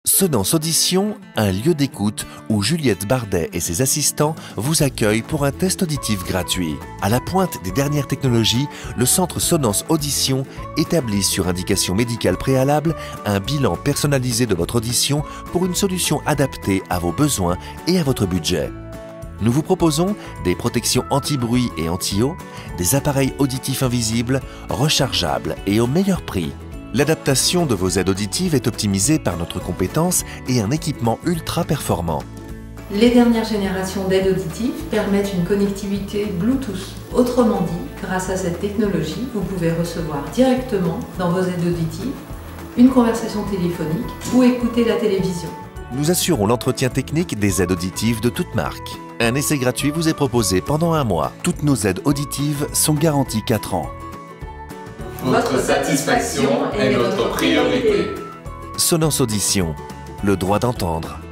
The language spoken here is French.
Sonance Audition, un lieu d'écoute où Juliette Bardet et ses assistants vous accueillent pour un test auditif gratuit. À la pointe des dernières technologies, le centre Sonance Audition établit sur indication médicale préalable un bilan personnalisé de votre audition pour une solution adaptée à vos besoins et à votre budget. Nous vous proposons des protections anti-bruit et anti-eau, des appareils auditifs invisibles, rechargeables et au meilleur prix. L'adaptation de vos aides auditives est optimisée par notre compétence et un équipement ultra performant. Les dernières générations d'aides auditives permettent une connectivité Bluetooth. Autrement dit, grâce à cette technologie, vous pouvez recevoir directement dans vos aides auditives une conversation téléphonique ou écouter la télévision. Nous assurons l'entretien technique des aides auditives de toute marque. Un essai gratuit vous est proposé pendant 1 mois. Toutes nos aides auditives sont garanties 4 ans. Votre satisfaction est notre priorité. Sonance Audition, le droit d'entendre.